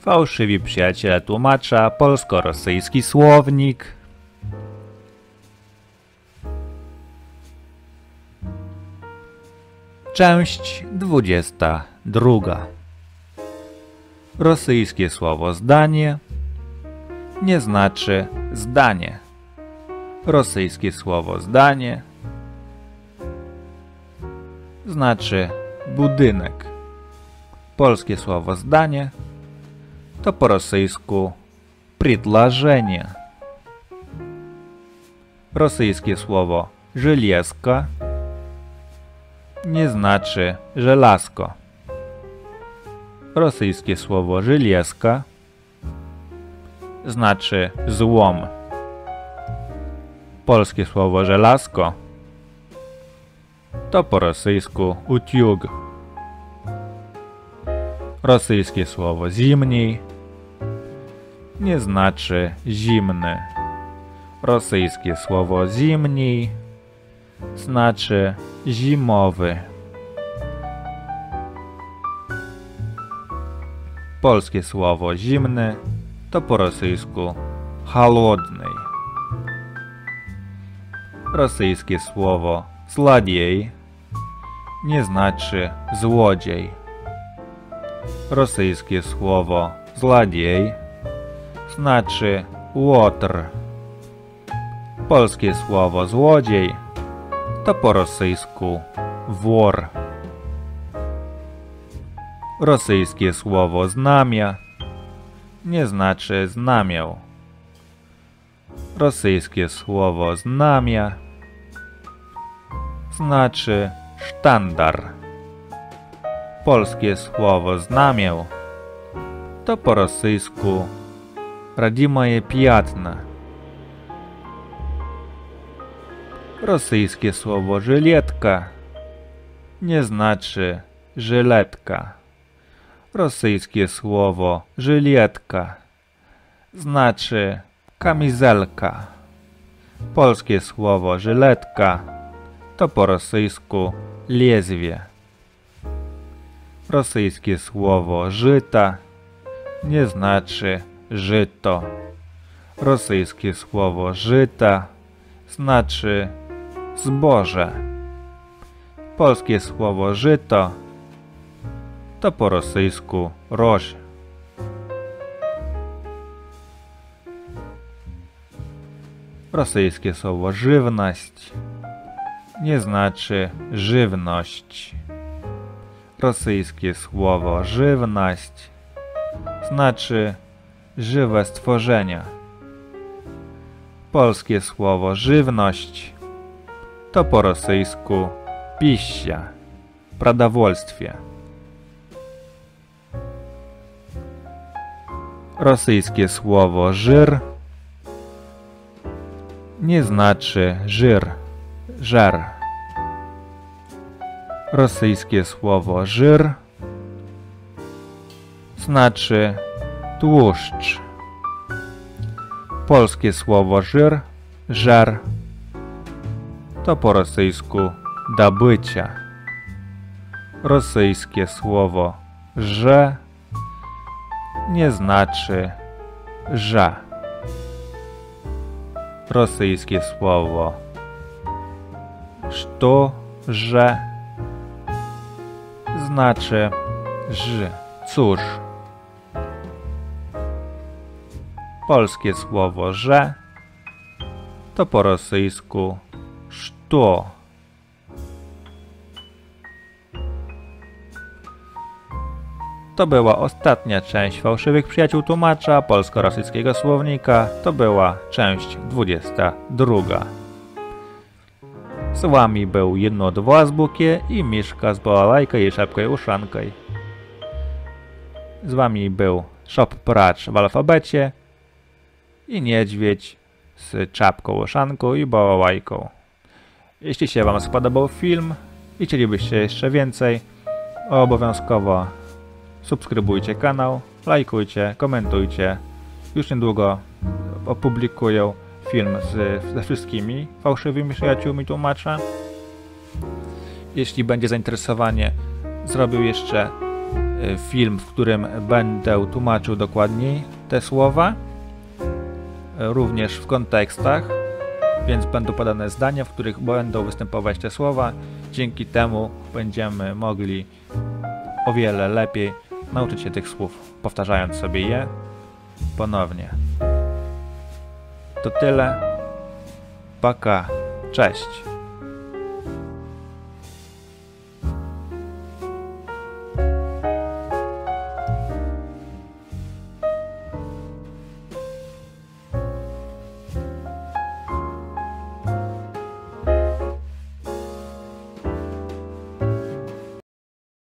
Fałszywi przyjaciele tłumacza, polsko-rosyjski słownik. Część 22. Rosyjskie słowo zdanie nie znaczy zdanie. Rosyjskie słowo zdanie znaczy budynek. Polskie słowo zdanie to po rosyjsku предложение. Rosyjskie słowo żelazko nie znaczy żelazko. Rosyjskie słowo żelazko znaczy złom. Polskie słowo żelazko to po rosyjsku utiug. Rosyjskie słowo zimniej nie znaczy zimny. Rosyjskie słowo zimniej znaczy zimowy. Polskie słowo zimny to po rosyjsku холодный. Rosyjskie słowo złodziej nie znaczy złodziej. Rosyjskie słowo złodziej znaczy łotr. Polskie słowo złodziej to po rosyjsku wor. Rosyjskie słowo znamia nie znaczy znamię. Rosyjskie słowo znamia znaczy sztandar. Polskie słowo znamię to po rosyjsku родимое пятно. Rosyjskie słowo żyletka nie znaczy żyletka. Rosyjskie słowo żyletka znaczy kamizelka. Polskie słowo żyletka to po rosyjsku lezwie. Rosyjskie słowo żyta nie znaczy żyto. Rosyjskie słowo żyta znaczy zboże. Polskie słowo żyto to po rosyjsku roż. Rosyjskie słowo żywność nie znaczy żywność. Rosyjskie słowo żywność znaczy żywe stworzenia. Polskie słowo żywność to po rosyjsku pища, продовольствие. Rosyjskie słowo żyr nie znaczy żyr, żar. Rosyjskie słowo żyr znaczy tłuszcz. Polskie słowo żyr, żar to po rosyjsku добыча. Rosyjskie słowo że nie znaczy ża. Rosyjskie słowo что, że znaczy ż, cóż. Polskie słowo że to po rosyjsku что. To była ostatnia część Fałszywych Przyjaciół Tłumacza polsko-rosyjskiego słownika. To była część 22. Z wami był Jenot w Azbukie i Miszka z balalajką i szapką-uszanką. Z wami był Shop Pracz w alfabecie i niedźwiedź z czapką-uszanką i balalajką. Jeśli się wam spodobał film i chcielibyście jeszcze więcej, obowiązkowo subskrybujcie kanał, lajkujcie, komentujcie. Już niedługo opublikuję film ze wszystkimi fałszywymi przyjaciółmi tłumacza. Jeśli będzie zainteresowanie, zrobił jeszcze film, w którym będę tłumaczył dokładniej te słowa, również w kontekstach, więc będą podane zdania, w których będą występować te słowa. Dzięki temu będziemy mogli o wiele lepiej nauczyć się tych słów, powtarzając sobie je ponownie. To tyle. Paka. Cześć.